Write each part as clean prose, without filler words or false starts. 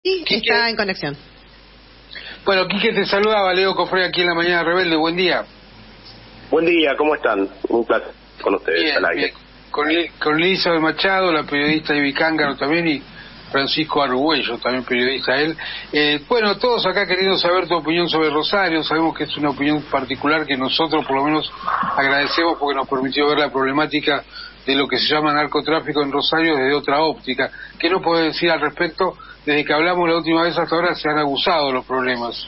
Sí, está en conexión. Bueno, Quique te saludaba, Leo Cofré aquí en La Mañana Rebelde, buen día. Buen día, ¿cómo están? Un placer con ustedes Bien, al aire. Bien. Con Elizabeth Machado, la periodista Ivy Cángaro también, y Francisco Argüello, también periodista él. Bueno, todos acá queriendo saber tu opinión sobre Rosario. Sabemos que es una opinión particular que nosotros por lo menos agradecemos porque nos permitió ver la problemática de lo que se llama narcotráfico en Rosario desde otra óptica. ¿Qué nos podés decir al respecto? Desde que hablamos la última vez hasta ahora se han aguzado los problemas.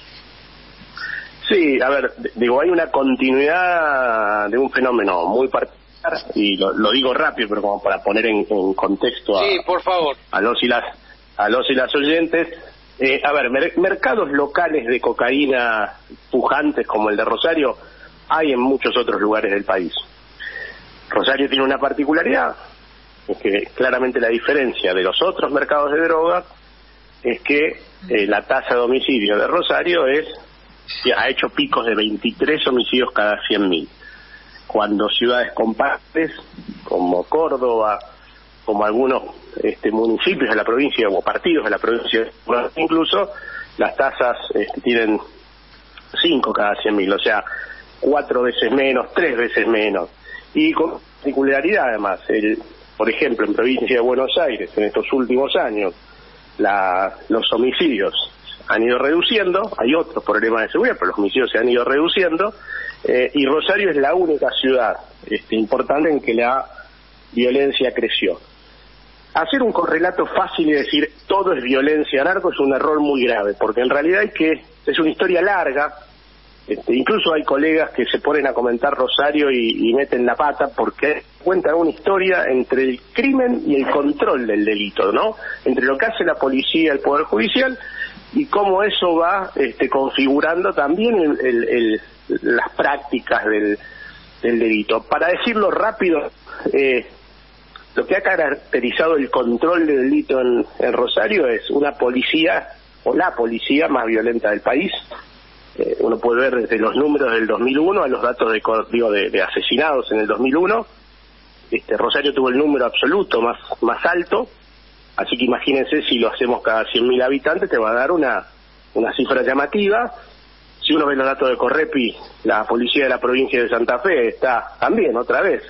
Sí, a ver, digo, hay una continuidad de un fenómeno muy particular, y lo digo rápido, pero como para poner en contexto sí, por favor, a los y las oyentes. A ver, mercados locales de cocaína pujantes como el de Rosario hay en muchos otros lugares del país. Rosario tiene una particularidad, es que claramente la diferencia de los otros mercados de droga es que la tasa de homicidio de Rosario ha hecho picos de 23 homicidios cada 100.000, cuando ciudades compactas como Córdoba, como algunos municipios de la provincia o partidos de la provincia, incluso las tasas tienen 5 cada 100.000, o sea, 4 veces menos, 3 veces menos. Y con particularidad además, por ejemplo, en provincia de Buenos Aires, en estos últimos años, los homicidios han ido reduciendo, hay otros problemas de seguridad, pero los homicidios se han ido reduciendo, y Rosario es la única ciudad importante en que la violencia creció. Hacer un correlato fácil y decir todo es violencia narco es un error muy grave, porque en realidad es una historia larga. Incluso hay colegas que se ponen a comentar Rosario y meten la pata porque cuentan una historia entre el crimen y el control del delito, ¿no? Entre lo que hace la policía, el Poder Judicial, y cómo eso va configurando también las prácticas del delito. Para decirlo rápido, lo que ha caracterizado el control del delito en Rosario es una policía, o la policía más violenta del país. Uno puede ver desde los números del 2001 a los datos de asesinados en el 2001. Rosario tuvo el número absoluto más alto, así que imagínense si lo hacemos cada 100.000 habitantes, te va a dar una cifra llamativa. Si uno ve los datos de Correpi, la policía de la provincia de Santa Fe está también, otra vez,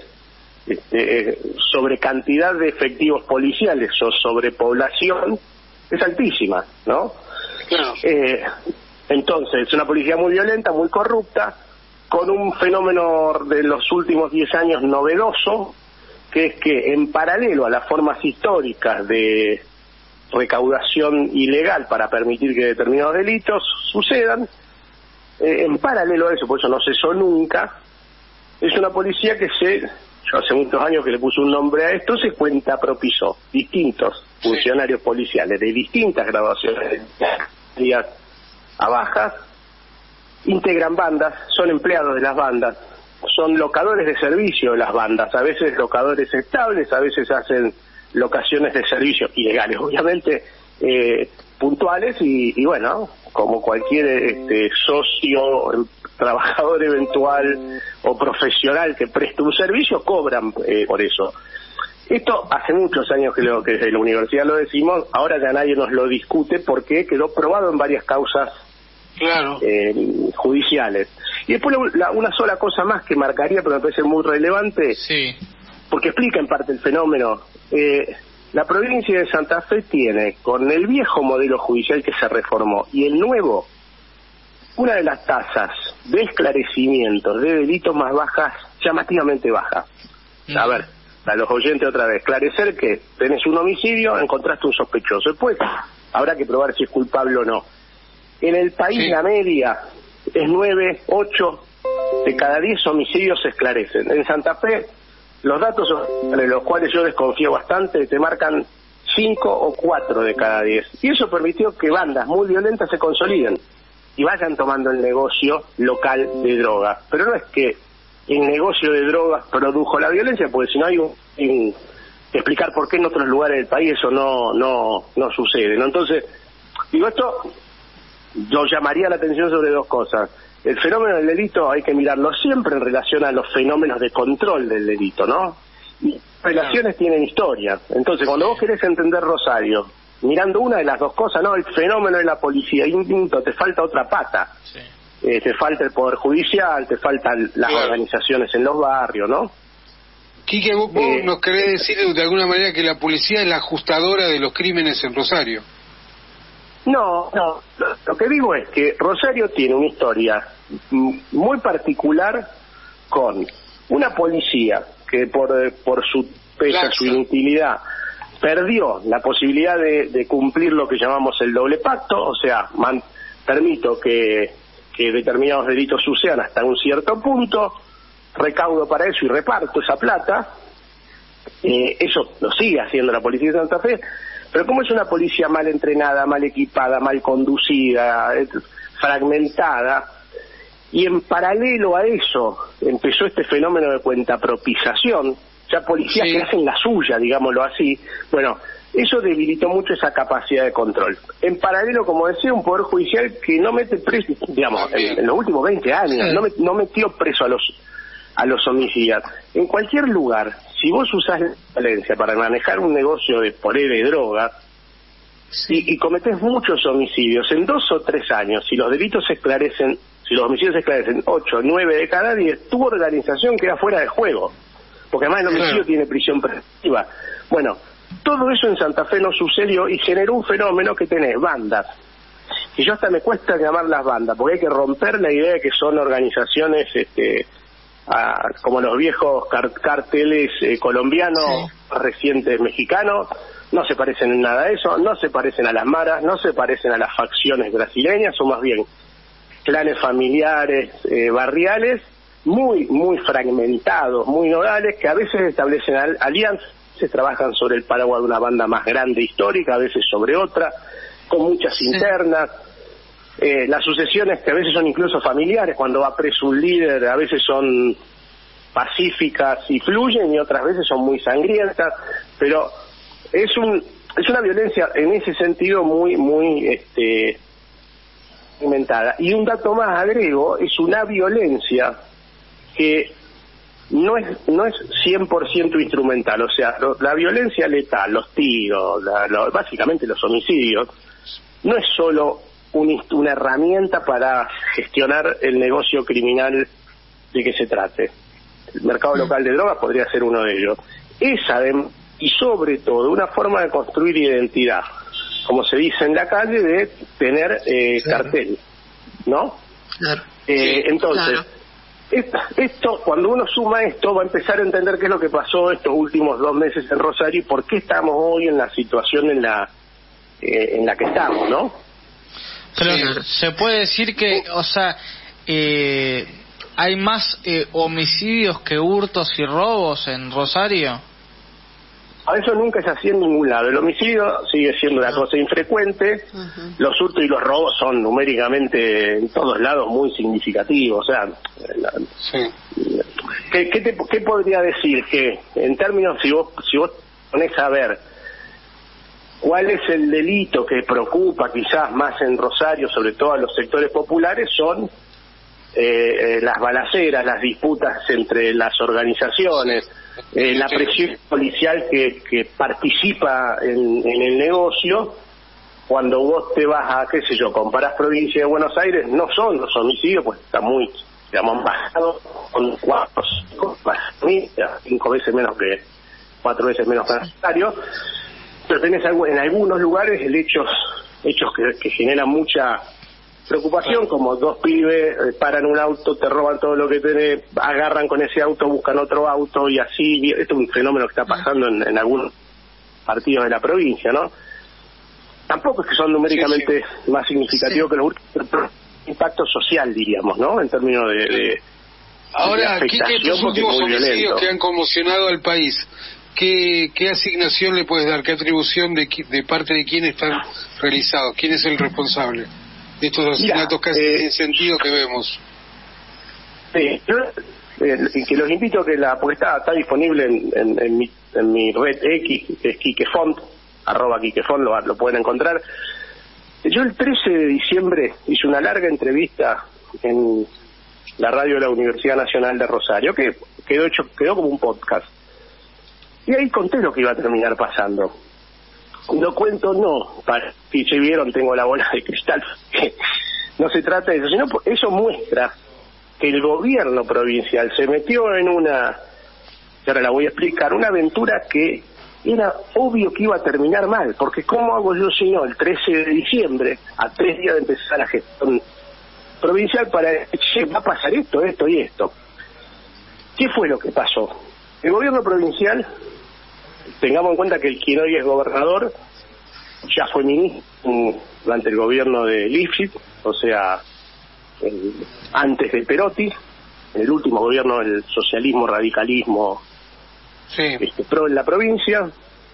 sobre cantidad de efectivos policiales o sobre población, es altísima, ¿no? Claro. Entonces, es una policía muy violenta, muy corrupta, con un fenómeno de los últimos 10 años novedoso, que es que en paralelo a las formas históricas de recaudación ilegal para permitir que determinados delitos sucedan, en paralelo a eso, por eso no cesó nunca, es una policía que yo hace muchos años que le puse un nombre a esto, se cuentapropisó distintos funcionarios policiales de distintas graduaciones a bajas, integran bandas, son empleados de las bandas, son locadores de servicio de las bandas, a veces locadores estables, a veces hacen locaciones de servicio ilegales, obviamente puntuales, y bueno, como cualquier socio, trabajador eventual o profesional que preste un servicio, cobran por eso. Esto hace muchos años que desde la universidad lo decimos, ahora ya nadie nos lo discute porque quedó probado en varias causas judiciales. Y después una sola cosa más que marcaría, pero me parece muy relevante, porque explica en parte el fenómeno. La provincia de Santa Fe tiene, con el viejo modelo judicial que se reformó y el nuevo, una de las tasas de esclarecimientos de delitos más bajas, llamativamente baja. A ver, a los oyentes otra vez, esclarecer que tenés un homicidio, encontraste un sospechoso, después habrá que probar si es culpable o no. En el país la media es 9, 8 de cada 10 homicidios se esclarecen. En Santa Fe, los datos de los cuales yo desconfío bastante te marcan 5 o 4 de cada 10. Y eso permitió que bandas muy violentas se consoliden y vayan tomando el negocio local de droga. Pero no es que el negocio de drogas produjo la violencia, porque si no hay explicar por qué en otros lugares del país eso no sucede, ¿no? Entonces, digo, esto yo llamaría la atención sobre dos cosas. El fenómeno del delito hay que mirarlo siempre en relación a los fenómenos de control del delito, ¿no? Y relaciones tienen historia. Entonces, cuando vos querés entender Rosario, mirando una de las dos cosas, ¿no? El fenómeno de la policía indulto, te falta otra pata. Sí. Te falta el Poder Judicial, te faltan las organizaciones en los barrios, ¿no? Quique, vos nos querés decir de alguna manera que la policía es la ajustadora de los crímenes en Rosario. No, lo que digo es que Rosario tiene una historia muy particular con una policía que por su pesa, su inutilidad, perdió la posibilidad de cumplir lo que llamamos el doble pacto, o sea, permito que determinados delitos sucedan hasta un cierto punto, recaudo para eso y reparto esa plata. Eso lo sigue haciendo la policía de Santa Fe, pero como es una policía mal entrenada, mal equipada, mal conducida, fragmentada, y en paralelo a eso empezó este fenómeno de cuentapropización, ya policías que hacen la suya, digámoslo así, bueno, eso debilitó mucho esa capacidad de control. En paralelo, como decía, un Poder Judicial que no mete preso, digamos, en los últimos 20 años, no metió preso a los homicidas. En cualquier lugar, si vos usás la violencia para manejar un negocio de poder de droga, y cometés muchos homicidios, en 2 o 3 años, si los delitos se esclarecen, si los homicidios se esclarecen 8 o 9 de cada 10, tu organización queda fuera de juego, porque además el homicidio tiene prisión preventiva. Bueno, todo eso en Santa Fe no sucedió y generó un fenómeno que tenés bandas, que yo hasta me cuesta llamarlas bandas, porque hay que romper la idea de que son organizaciones como los viejos carteles colombianos, recientes mexicanos. No se parecen en nada a eso, no se parecen a las maras, no se parecen a las facciones brasileñas, son más bien clanes familiares, barriales, muy fragmentados, muy nodales, que a veces establecen alianzas, se trabajan sobre el paraguas de una banda más grande histórica, a veces sobre otra, con muchas internas. Las sucesiones que a veces son incluso familiares, cuando va preso un líder, a veces son pacíficas y fluyen, y otras veces son muy sangrientas, pero es una violencia en ese sentido muy aumentada. Y un dato más agrego, es una violencia que no es 100% instrumental, o sea, la violencia letal, los tiros, básicamente los homicidios, no es solo una herramienta para gestionar el negocio criminal de que se trate. El mercado local de drogas podría ser uno de ellos. Y sobre todo, una forma de construir identidad, como se dice en la calle, de tener cartel, ¿no? Claro. Entonces, esto, cuando uno suma esto, va a empezar a entender qué es lo que pasó estos últimos 2 meses en Rosario y por qué estamos hoy en la situación en la que estamos, ¿no? Pero se puede decir que, o sea, hay más homicidios que hurtos y robos en Rosario. A eso nunca es así en ningún lado. El homicidio sigue siendo una cosa infrecuente. Los hurtos y los robos son numéricamente en todos lados muy significativos. O sea, ¿qué podría decir? Que en términos, si vos ponés a ver cuál es el delito que preocupa quizás más en Rosario, sobre todo a los sectores populares, son las balaceras, las disputas entre las organizaciones, la presión policial que participa en el negocio. Cuando vos te vas a, qué sé yo, comparás provincia de Buenos Aires, no son los homicidios, pues está muy, digamos, bajado, con 5 veces menos que 4 veces menos que Rosario, pero tenés en algunos lugares hechos que generan mucha preocupación, como 2 pibes paran un auto, te roban todo lo que tenés, agarran con ese auto, buscan otro auto y así. Esto es un fenómeno que está pasando en algunos partidos de la provincia, ¿no? Tampoco es que son numéricamente más significativos que los hurtos, pero impacto social, diríamos, ¿no? En términos de ahora, ¿qué estos últimos homicidios que han conmocionado al país? ¿Qué asignación le puedes dar? ¿Qué atribución de parte de quién están realizados? ¿Quién es el responsable de estos asesinatos casi sin sentido que vemos? Yo que los invito a que porque está disponible en mi red X, que es Quiquefont, @Quiquefont, lo pueden encontrar. Yo el 13 de diciembre hice una larga entrevista en la radio de la Universidad Nacional de Rosario, que quedó como un podcast. Y ahí conté lo que iba a terminar pasando. Lo cuento no, para si se vieron, tengo la bola de cristal, no se trata de eso, sino eso muestra que el gobierno provincial se metió en una, y ahora la voy a explicar, una aventura que era obvio que iba a terminar mal, porque ¿cómo hago yo si no el 13 de diciembre, a 3 días de empezar la gestión provincial, para decir, va a pasar esto, esto y esto? ¿Qué fue lo que pasó? El gobierno provincial, tengamos en cuenta que el quien hoy es gobernador ya fue ministro durante el gobierno de Lifshitz, o sea, antes de Perotti, en el último gobierno del socialismo, radicalismo, sí, pro en la provincia.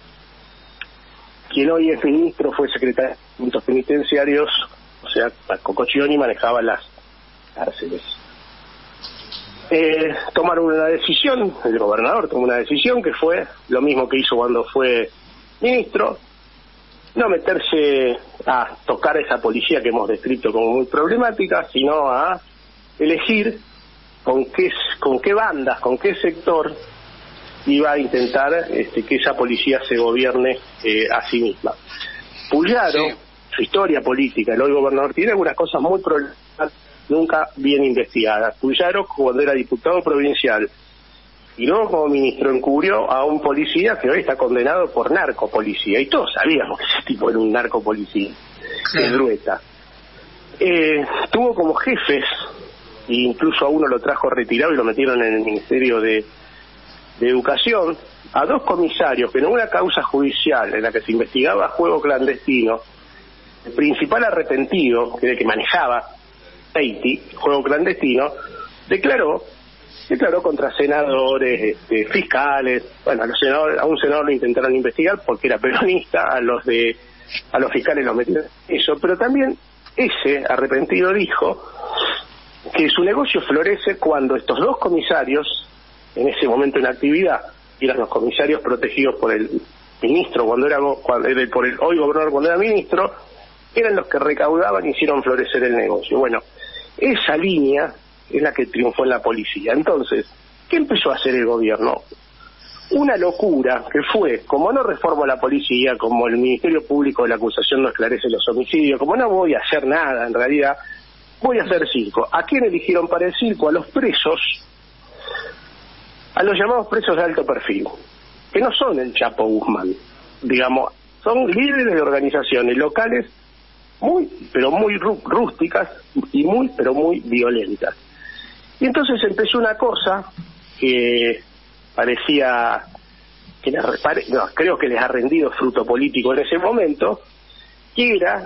Quien hoy es ministro fue secretario de Asuntos Penitenciarios, o sea, Cococcioni manejaba las cárceles. Tomaron una decisión, el gobernador tomó una decisión que fue lo mismo que hizo cuando fue ministro, no meterse a tocar a esa policía que hemos descrito como muy problemática, sino a elegir con qué bandas, con qué sector iba a intentar que esa policía se gobierne a sí misma. Puyaro, sí, su historia política, el hoy gobernador, tiene algunas cosas muy problemáticas, nunca bien investigadas. Puyaro, cuando era diputado provincial y luego como ministro, encubrió a un policía que hoy está condenado por narcopolicía, y todos sabíamos que ese tipo era un narcopolicía, el Drueta. Tuvo como jefes, e incluso a uno lo trajo retirado y lo metieron en el Ministerio de Educación, a 2 comisarios que en una causa judicial en la que se investigaba juego clandestino, el principal arrepentido, que era el que manejaba Haití, juego clandestino, declaró contra senadores, fiscales. Bueno, a un senador lo intentaron investigar porque era peronista, a los fiscales los metieron eso, pero también ese arrepentido dijo que su negocio florece cuando estos 2 comisarios, en ese momento en actividad, eran los comisarios protegidos por el ministro por el hoy gobernador cuando era ministro, eran los que recaudaban y hicieron florecer el negocio. Bueno, esa línea es la que triunfó en la policía. Entonces, ¿qué empezó a hacer el gobierno? Una locura que fue, como no reformo la policía, como el Ministerio Público de la Acusación no esclarece los homicidios, como no voy a hacer nada en realidad, voy a hacer circo. ¿A quién eligieron para el circo? A los presos, a los llamados presos de alto perfil, que no son el Chapo Guzmán, digamos, son líderes de organizaciones locales muy, pero muy rústicas y muy, pero muy violentas. Y entonces empezó una cosa que parecía que creo que les ha rendido fruto político en ese momento, que era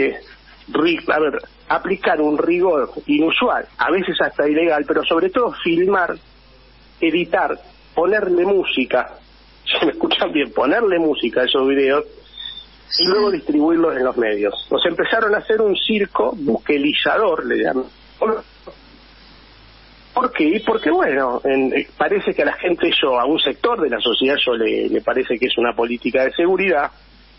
aplicar un rigor inusual, a veces hasta ilegal, pero sobre todo filmar, editar, ponerle música, si me escuchan bien, ponerle música a esos videos y luego distribuirlos en los medios. Nos empezaron a hacer un circo buquelizador, le llaman. ¿Por qué? Porque bueno, parece que a la gente eso, a un sector de la sociedad eso le parece que es una política de seguridad,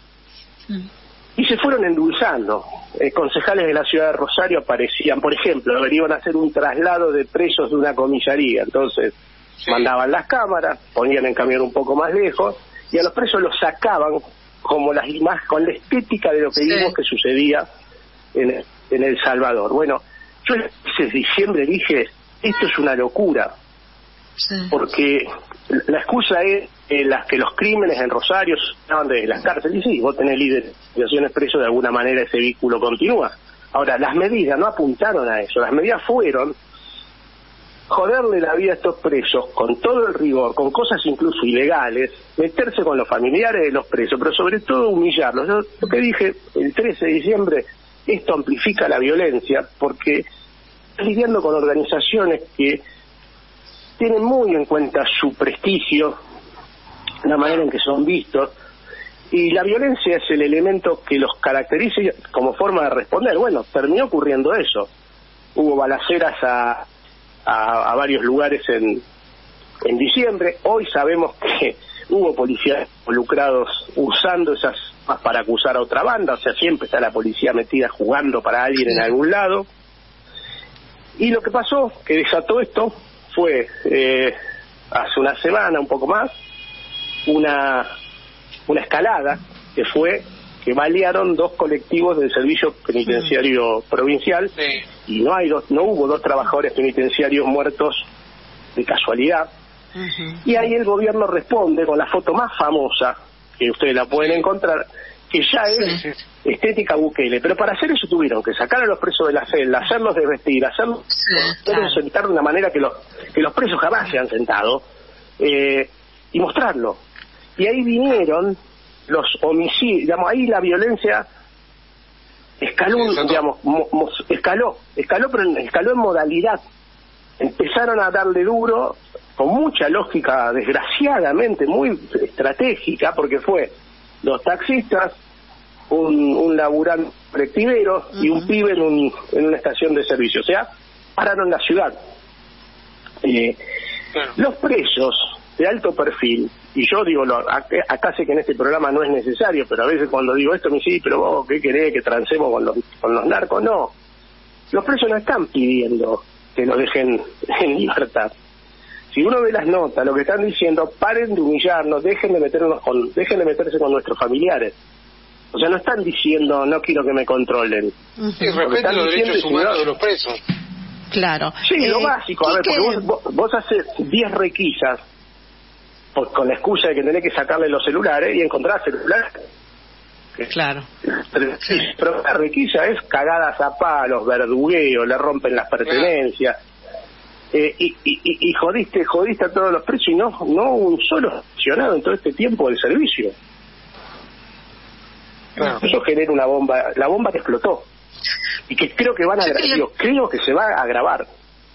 y se fueron endulzando. Concejales de la ciudad de Rosario aparecían, por ejemplo, iban a hacer un traslado de presos de una comisaría, entonces mandaban las cámaras, ponían en camión un poco más lejos, y a los presos los sacaban como las imágenes, con la estética de lo que vimos que sucedía en El Salvador. Bueno, yo ese diciembre dije, esto es una locura, porque la excusa es que los crímenes en Rosario estaban desde las cárceles, y sí, vos tenés lideraciones presos, de alguna manera ese vínculo continúa. Ahora, las medidas no apuntaron a eso, las medidas fueron joderle la vida a estos presos con todo el rigor, con cosas incluso ilegales, meterse con los familiares de los presos, pero sobre todo humillarlos. Yo lo que dije el 13 de diciembre, esto amplifica la violencia, porque lidiando con organizaciones que tienen muy en cuenta su prestigio, la manera en que son vistos, y la violencia es el elemento que los caracteriza como forma de responder. Bueno, terminó ocurriendo eso. Hubo balaceras a varios lugares en diciembre. Hoy sabemos que hubo policías involucrados usando esas armas para acusar a otra banda, o sea, siempre está la policía metida jugando para alguien en algún lado. Y lo que pasó, que desató esto, fue hace una semana, un poco más, una escalada que fue que balearon 2 colectivos del servicio penitenciario provincial, y no hubo 2 trabajadores penitenciarios muertos de casualidad. Y ahí el gobierno responde con la foto más famosa, que ustedes la pueden encontrar, que ya es estética Bukele. Pero para hacer eso tuvieron que sacar a los presos de la celda, hacerlos desvestir, hacerlos sentar de una manera que los presos jamás se han sentado, y mostrarlo. Y ahí vinieron los homicidios, digamos, ahí la violencia escaló, digamos, escaló en modalidad. Empezaron a darle duro, con mucha lógica, desgraciadamente, muy estratégica, porque fue los taxistas, un laburante colectivero y un pibe en una estación de servicio. O sea, pararon la ciudad. Los presos de alto perfil, y yo digo, acá sé que en este programa no es necesario, pero a veces cuando digo esto me dicen, pero vos, ¿qué querés? ¿Que transemos con los narcos? No. Los presos no están pidiendo que los dejen en libertad. Si uno ve las notas, lo que están diciendo, paren de humillarnos, dejen de meterse con nuestros familiares. O sea, no están diciendo, no quiero que me controlen. Sí, respeten los derechos humanos de los presos. Claro. Sí, lo básico. A ver, porque vos haces 10 requisas con la excusa de que tenés que sacarle los celulares y encontrás celulares. Claro. Pero la requisa es cagadas a palos, verdugueo, le rompen las pertenencias. Y jodiste a todos los presos, y no un solo sancionado en todo este tiempo del servicio. Eso genera una bomba, la bomba que explotó, y que creo que creo que se va a agravar.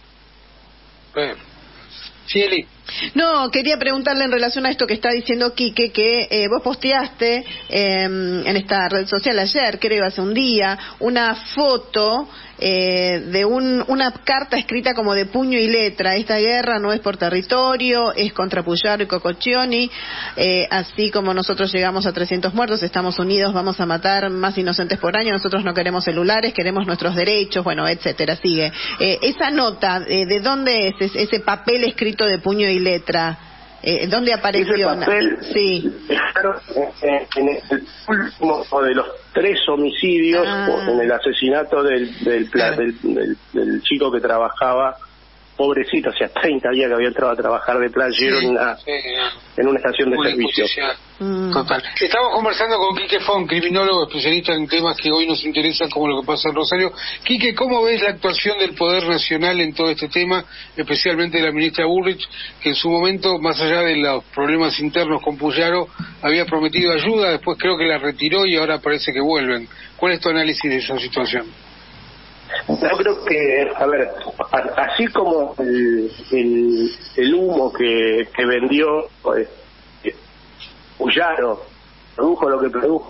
Sí, Eli. No, quería preguntarle en relación a esto que está diciendo Quique, que vos posteaste en esta red social ayer, creo, hace un día, una foto de una carta escrita como de puño y letra. Esta guerra no es por territorio, es contra Puyaro y Cococcioni, así como nosotros llegamos a 300 muertos, estamos unidos, vamos a matar más inocentes por año, nosotros no queremos celulares, queremos nuestros derechos, bueno, etcétera, sigue. Esa nota, ¿de dónde es ese papel escrito de puño y letra? ¿Dónde apareció? Ese papel, sí. En el último de los 3 homicidios, en el asesinato del chico que trabajaba, pobrecito, hacía 30 días que había entrado a trabajar de playero en una estación de servicio. Total. Estamos conversando con Quique Font, criminólogo especialista en temas que hoy nos interesan, como lo que pasa en Rosario. Quique, ¿cómo ves la actuación del Poder Nacional en todo este tema, especialmente de la ministra Bullrich, que en su momento, más allá de los problemas internos con Puyaro, había prometido ayuda, después creo que la retiró y ahora parece que vuelven? ¿Cuál es tu análisis de esa situación? Yo creo que, a ver, así como el humo que vendió Puyaro, produjo lo que produjo.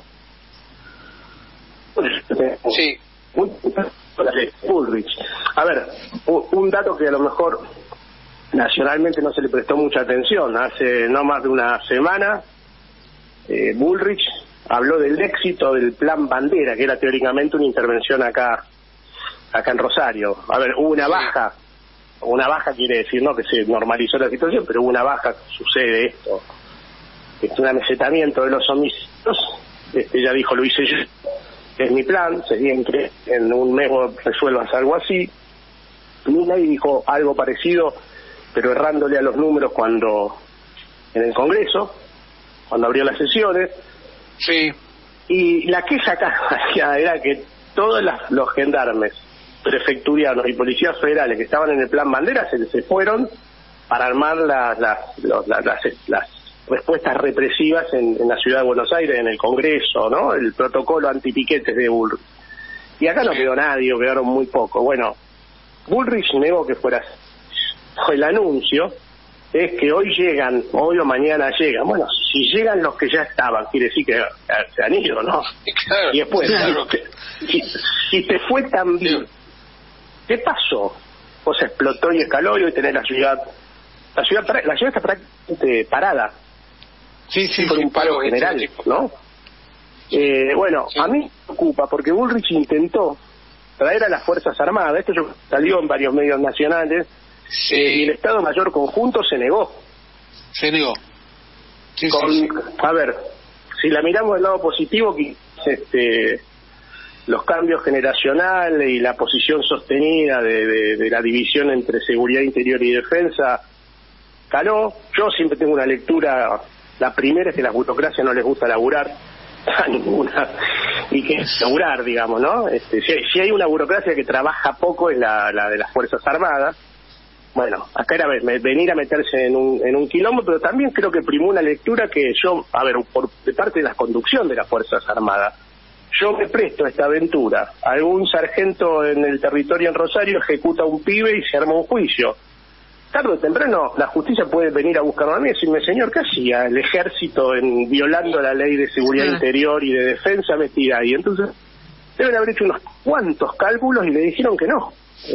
Sí. Bullrich. A ver, un dato que a lo mejor nacionalmente no se le prestó mucha atención. Hace no más de una semana, Bullrich habló del éxito del Plan Bandera, que era teóricamente una intervención acá en Rosario. A ver, hubo una baja quiere decir no que se normalizó la situación, pero hubo una baja, sucede esto, un amesetamiento de los homicidios. Ya dijo, lo hice yo, es mi plan, sería en un mes resuelvas algo así. Milei dijo algo parecido, pero errándole a los números en el Congreso, cuando abrió las sesiones. Sí. Y la queja acá era que todos los gendarmes prefecturianos y policías federales que estaban en el Plan Bandera se fueron para armar las respuestas represivas en la ciudad de Buenos Aires, en el Congreso, ¿no? El protocolo antipiquetes de Bullrich. Y acá no quedó nadie, quedaron muy pocos. Bueno, Bullrich negó que fuera. El anuncio es que hoy o mañana llegan. Bueno, si llegan los que ya estaban, quiere decir que se han ido, ¿no? Claro, y después, claro. Si te fue tan bien, ¿qué pasó? Pues explotó y escaló y hoy tenés la ciudad está prácticamente parada. Sí, por un paro general, ¿no? Bueno, a mí me preocupa porque Bullrich intentó traer a las Fuerzas Armadas, esto salió en varios medios nacionales, y el Estado Mayor Conjunto se negó. Sí. A ver, si la miramos del lado positivo, los cambios generacionales y la posición sostenida de la división entre seguridad interior y defensa caló. Yo siempre tengo una lectura, la primera es que a las burocracias no les gusta laburar, a ninguna, y que es laburar, digamos, ¿no? Si hay una burocracia que trabaja poco es la de las Fuerzas Armadas. Bueno, acá era venir a meterse en un quilombo, pero también creo que primó una lectura que yo, de parte de la conducción de las Fuerzas Armadas, yo me presto a esta aventura. Algún sargento en el territorio en Rosario ejecuta a un pibe y se arma un juicio. Tarde o temprano la justicia puede venir a buscarme a mí y decirme, señor, ¿qué hacía el ejército violando la ley de seguridad interior y de defensa metida ahí? Entonces, deben haber hecho unos cuantos cálculos y le dijeron que no.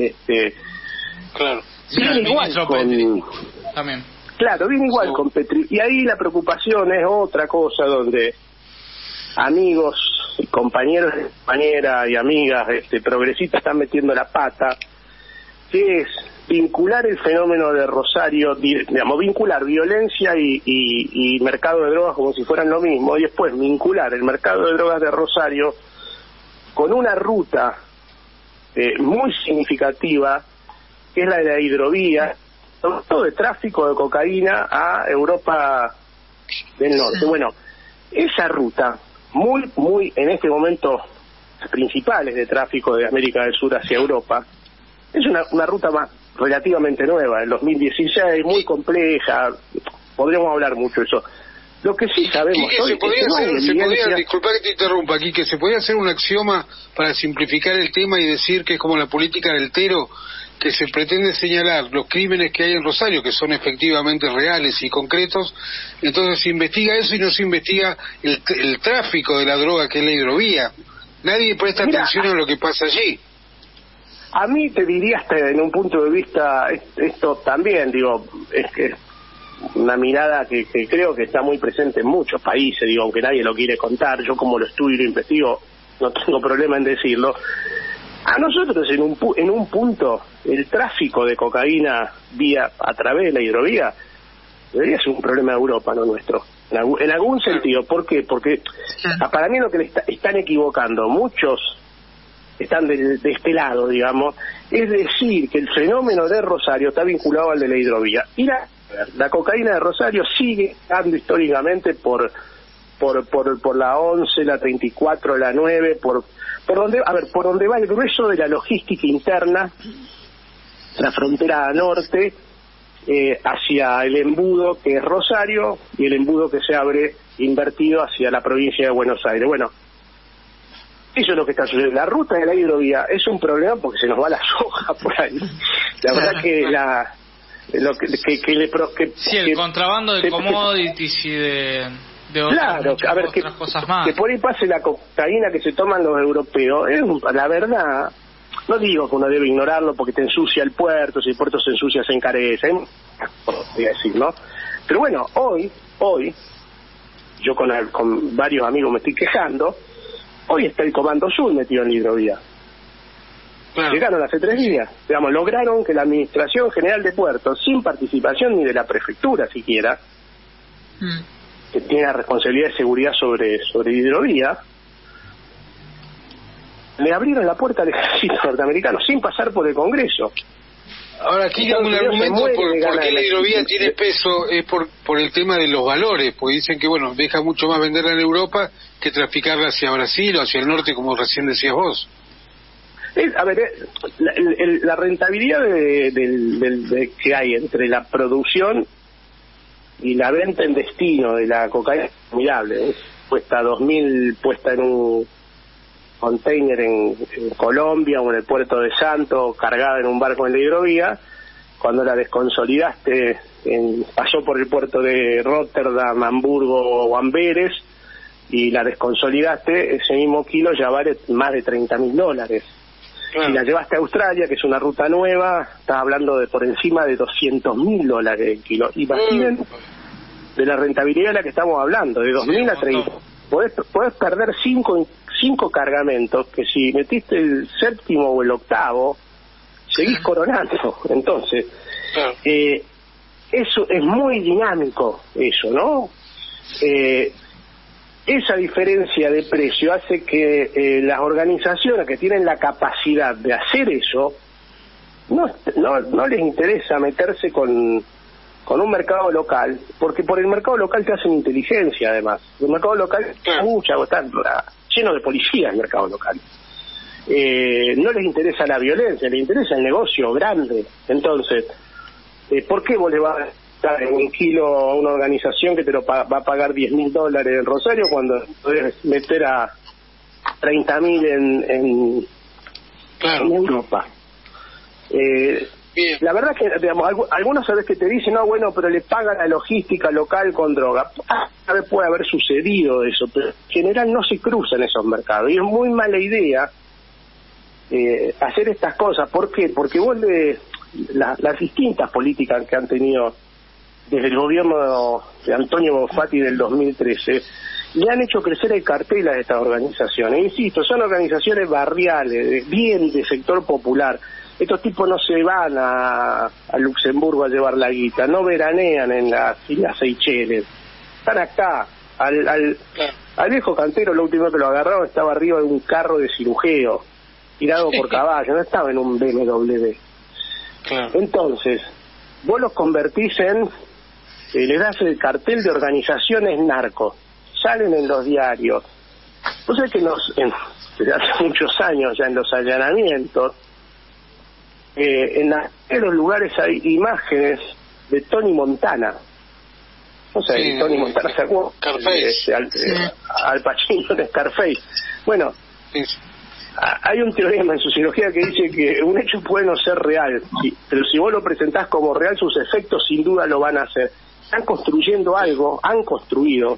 Claro. Viene igual con... También. Claro, viene igual con Petri. Y ahí la preocupación es otra cosa, donde amigos, compañeros, compañeras y amigas progresistas están metiendo la pata, que es vincular el fenómeno de Rosario, digamos, vincular violencia y mercado de drogas como si fueran lo mismo, y después vincular el mercado de drogas de Rosario con una ruta muy significativa, que es la de la hidrovía, sobre todo de tráfico de cocaína a Europa del Norte. Bueno, esa ruta, muy en este momento, principales de tráfico de América del Sur hacia Europa, es una ruta más relativamente nueva, del 2016, muy compleja, podríamos hablar mucho de eso. Lo que sí sabemos hoy disculpa que te interrumpa aquí, que se podía hacer un axioma para simplificar el tema y decir que es como la política del Tero, que se pretende señalar los crímenes que hay en Rosario, que son efectivamente reales y concretos, entonces se investiga eso y no se investiga el tráfico de la droga, que es la hidrovía. Nadie presta atención a lo que pasa allí. A mí te diría, hasta en un punto de vista, esto también, digo, es que una mirada que creo que está muy presente en muchos países, digo, aunque nadie lo quiere contar, yo como lo estudio y lo investigo, no tengo problema en decirlo. A nosotros en un punto el tráfico de cocaína a través de la hidrovía debería ser un problema de Europa, no nuestro. En algún sentido. ¿Por qué? Porque para mí lo que le están equivocando, muchos están de este lado, digamos, es decir que el fenómeno de Rosario está vinculado al de la hidrovía. Y la cocaína de Rosario sigue andando históricamente por la 11, la 34, la 9, por donde va el grueso de la logística interna, la frontera norte, hacia el embudo que es Rosario y el embudo que se abre invertido hacia la provincia de Buenos Aires. Bueno, eso es lo que está sucediendo. La ruta de la hidrovía es un problema porque se nos va la soja por ahí. La verdad que el contrabando de commodities y de claro, a ver, otras cosas más. Que por ahí pase la cocaína que se toman los europeos, la verdad, no digo que uno debe ignorarlo porque te ensucia el puerto, si el puerto se ensucia se encarece, voy a decir, ¿no? Pero bueno, hoy, yo con varios amigos me estoy quejando, hoy está el Comando Sur metido en la hidrovía. Claro. Llegaron hace 3 días, digamos, lograron que la Administración General de Puertos, sin participación ni de la prefectura siquiera, que tiene la responsabilidad de seguridad sobre hidrovía, le abrieron la puerta al ejército norteamericano sin pasar por el Congreso. Ahora aquí hay un argumento por qué la hidrovía tiene peso, es por el tema de los valores, porque dicen que bueno, deja mucho más venderla en Europa que traficarla hacia Brasil o hacia el norte, como recién decías vos. La rentabilidad que hay entre la producción y la venta en destino de la cocaína es formidable. Cuesta 2.000 puesta en un container en Colombia o en el puerto de Santo, cargada en un barco en la hidrovía. Cuando la desconsolidaste, pasó por el puerto de Rotterdam, Hamburgo o Amberes, y la desconsolidaste, ese mismo kilo ya vale más de $30.000. Claro. Si la llevaste a Australia, que es una ruta nueva, estás hablando de por encima de $200.000 el kilo. Imaginen de la rentabilidad de la que estamos hablando, de 2.000 a 30. Podés perder 5 cargamentos, que si metiste el 7º o el 8º, seguís coronando. Entonces, claro. Eso es muy dinámico, eso, ¿no? esa diferencia de precio hace que las organizaciones que tienen la capacidad de hacer eso no les interesa meterse con un mercado local, porque por el mercado local te hacen inteligencia. Además el mercado local está lleno de policías. El mercado local no les interesa la violencia, les interesa el negocio grande. Entonces, ¿por qué vos le vas a dar un kilo a una organización que te lo va a pagar $10.000 en Rosario cuando podés meter a 30.000 en Europa? La verdad que, digamos, algunos sabes que te dicen, no, bueno, pero le pagan la logística local con droga. A ver, puede haber sucedido eso, pero en general no se cruzan esos mercados. Y es muy mala idea hacer estas cosas. ¿Por qué? Porque vos las distintas políticas que han tenido desde el gobierno de Antonio Bonfatti del 2013 le han hecho crecer el cartel a estas organizaciones. Insisto, son organizaciones barriales, bien de sector popular. Estos tipos no se van a Luxemburgo a llevar la guita, no veranean en las Islas Seychelles, están acá. Al viejo cantero, lo último que lo agarraron, estaba arriba de un carro de cirujeo, tirado por caballo, no estaba en un BMW. Entonces, vos los convertís le das el cartel de organizaciones narcos, salen en los diarios. Vos sabés que desde hace muchos años ya en los allanamientos, en los lugares hay imágenes de Tony Montana. No sé, Tony Montana se acuerda Al Pacino de Scarface. Bueno, hay un teorema en sociología que dice que un hecho puede no ser real, pero si vos lo presentás como real, sus efectos sin duda lo van a hacer. Están construyendo han construido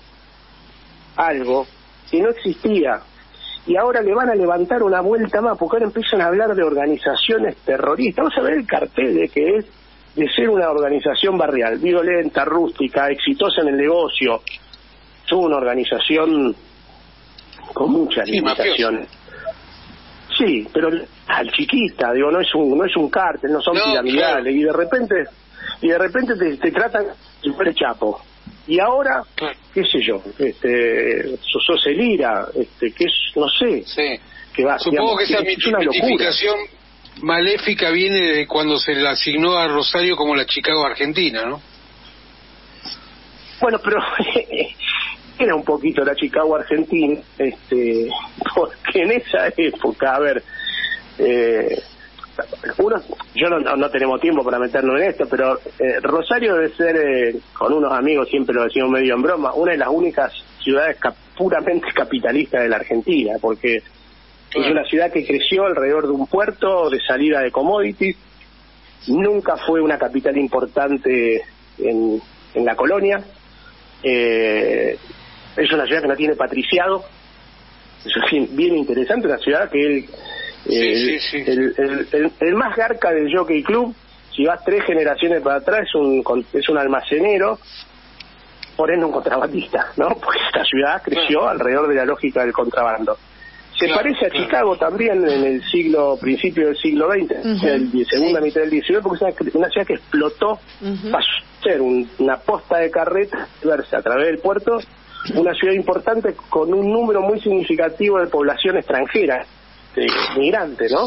algo que no existía. Y ahora le van a levantar una vuelta más, porque ahora empiezan a hablar de organizaciones terroristas. Vamos a ver el cartel de que es de ser una organización barrial, violenta, rústica, exitosa en el negocio. Es una organización con muchas limitaciones. Sí, pero chiquita, digo, no es un cártel, no son piramidales, y de repente te tratan si fuera Chapo. Y ahora, qué sé yo, sos el IRA, que es, no sé, que va. Supongo que esa mitificación maléfica viene de cuando se le asignó a Rosario como la Chicago Argentina, ¿no? Bueno, pero era un poquito la Chicago Argentina, porque en esa época, a ver, yo no tenemos tiempo para meternos en esto, pero Rosario debe ser, con unos amigos siempre lo decimos medio en broma, una de las únicas ciudades puramente capitalistas de la Argentina, porque es una ciudad que creció alrededor de un puerto de salida de commodities, nunca fue una capital importante en la colonia, es una ciudad que no tiene patriciado, eso es bien interesante, una ciudad que el más garca del Jockey Club, si vas 3 generaciones para atrás, es un almacenero, por ende un contrabandista, ¿no? Porque esta ciudad creció alrededor de la lógica del contrabando. Se parece a Chicago también en el principio del siglo XX, segunda mitad del XIX, porque es una ciudad que explotó, pasó a ser una posta de carreta, verse a través del puerto, una ciudad importante con un número muy significativo de población extranjera, migrante, ¿no?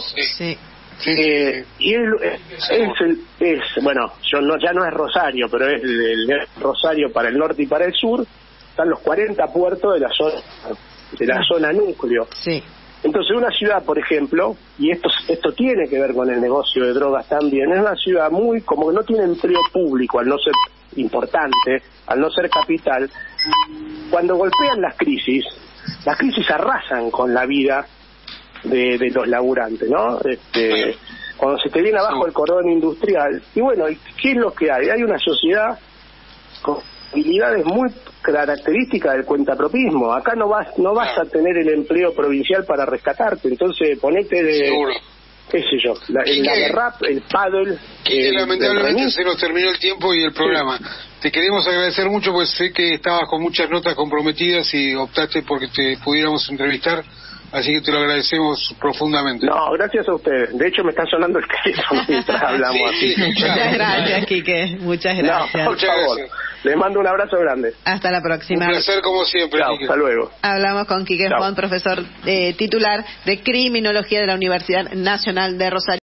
Y bueno, ya no es Rosario, pero es el Rosario para el norte y para el sur. Están los 40 puertos de la zona núcleo. Entonces una ciudad, por ejemplo, y esto tiene que ver con el negocio de drogas también, es una ciudad muy, como que no tiene empleo público, al no ser importante, al no ser capital. Cuando golpean las crisis arrasan con la vida de los laburantes, ¿no? Cuando se te viene abajo el cordón industrial, y bueno, ¿qué es lo que hay? Hay una sociedad con habilidades muy características del cuentapropismo. Acá no vas a tener el empleo provincial para rescatarte, entonces ponete qué sé yo, la de rap, el paddle. Lamentablemente se nos terminó el tiempo y el programa. Te queremos agradecer mucho, pues sé que estabas con muchas notas comprometidas y optaste porque te pudiéramos entrevistar, así que te lo agradecemos profundamente. No, gracias a ustedes. De hecho me está sonando el teléfono mientras hablamos así. Muchas gracias, Quique. Muchas gracias. No, por favor. Les mando un abrazo grande. Hasta la próxima. Un placer como siempre. Chao, hasta luego. Hablamos con Quique Font, profesor titular de Criminología de la Universidad Nacional de Rosario.